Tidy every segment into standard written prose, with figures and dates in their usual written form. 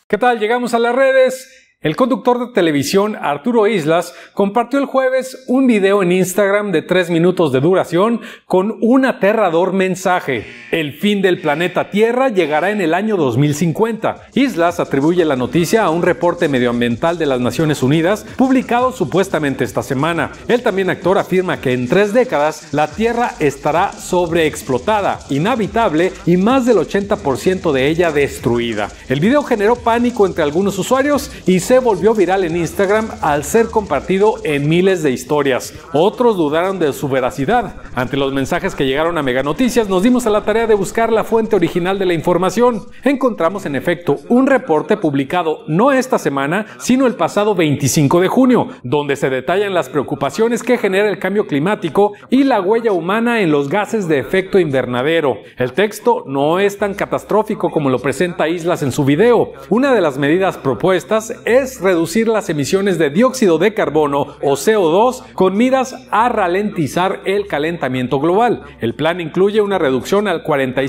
¿Qué tal? Llegamos a las redes. El conductor de televisión Arturo Islas compartió el jueves un video en Instagram de 3 minutos de duración con un aterrador mensaje. El fin del planeta Tierra llegará en el año 2050. Islas atribuye la noticia a un reporte medioambiental de las Naciones Unidas publicado supuestamente esta semana. El también actor afirma que en 3 décadas la Tierra estará sobreexplotada, inhabitable y más del 80% de ella destruida. El video generó pánico entre algunos usuarios y se volvió viral en Instagram al ser compartido en miles de historias. Otros dudaron de su veracidad. Ante los mensajes que llegaron a Mega Noticias, nos dimos a la tarea de buscar la fuente original de la información. Encontramos en efecto un reporte publicado no esta semana, sino el pasado 25 de junio, donde se detallan las preocupaciones que genera el cambio climático y la huella humana en los gases de efecto invernadero. El texto no es tan catastrófico como lo presenta Islas en su video. Una de las medidas propuestas es reducir las emisiones de dióxido de carbono o CO2 con miras a ralentizar el calentamiento global. El plan incluye una reducción al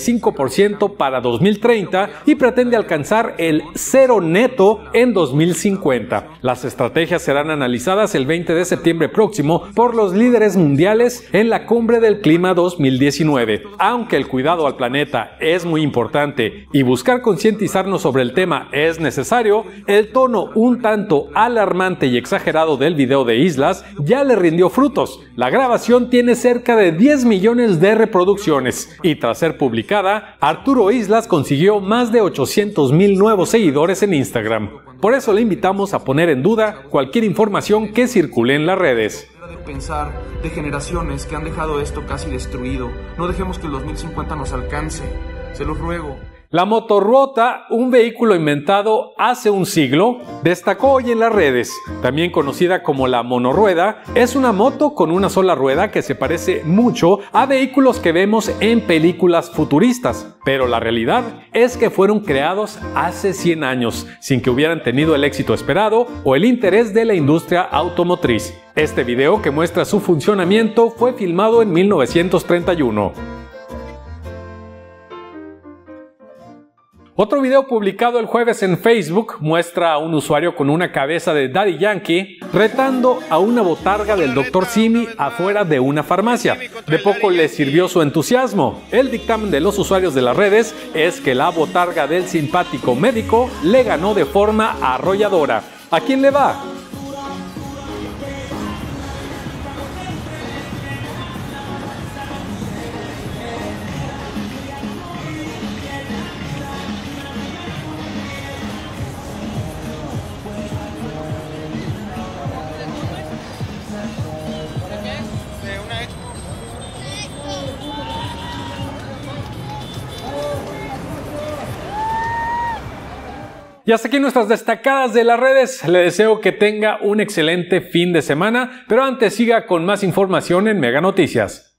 45% para 2030 y pretende alcanzar el cero neto en 2050. Las estrategias serán analizadas el 20 de septiembre próximo por los líderes mundiales en la Cumbre del Clima 2019. Aunque el cuidado al planeta es muy importante y buscar concientizarnos sobre el tema es necesario, el tono un tanto alarmante y exagerado del video de Islas ya le rindió frutos. La grabación tiene cerca de 10 millones de reproducciones y tras ser publicada, Arturo Islas consiguió más de 800,000 nuevos seguidores en Instagram. Por eso le invitamos a poner en duda cualquier información que circule en las redes. De pensar de generaciones que han dejado esto casi destruido. No dejemos que el 2050 nos alcance. Se los ruego. La motorruota, un vehículo inventado hace un siglo, destacó hoy en las redes. También conocida como la monorrueda, es una moto con una sola rueda que se parece mucho a vehículos que vemos en películas futuristas. Pero la realidad es que fueron creados hace 100 años, sin que hubieran tenido el éxito esperado o el interés de la industria automotriz. Este video que muestra su funcionamiento fue filmado en 1931. Otro video publicado el jueves en Facebook muestra a un usuario con una cabeza de Daddy Yankee retando a una botarga del Dr. Simi afuera de una farmacia. De poco le sirvió su entusiasmo. El dictamen de los usuarios de las redes es que la botarga del simpático médico le ganó de forma arrolladora. ¿A quién le va? Y hasta aquí nuestras destacadas de las redes. Le deseo que tenga un excelente fin de semana, pero antes siga con más información en Mega Noticias.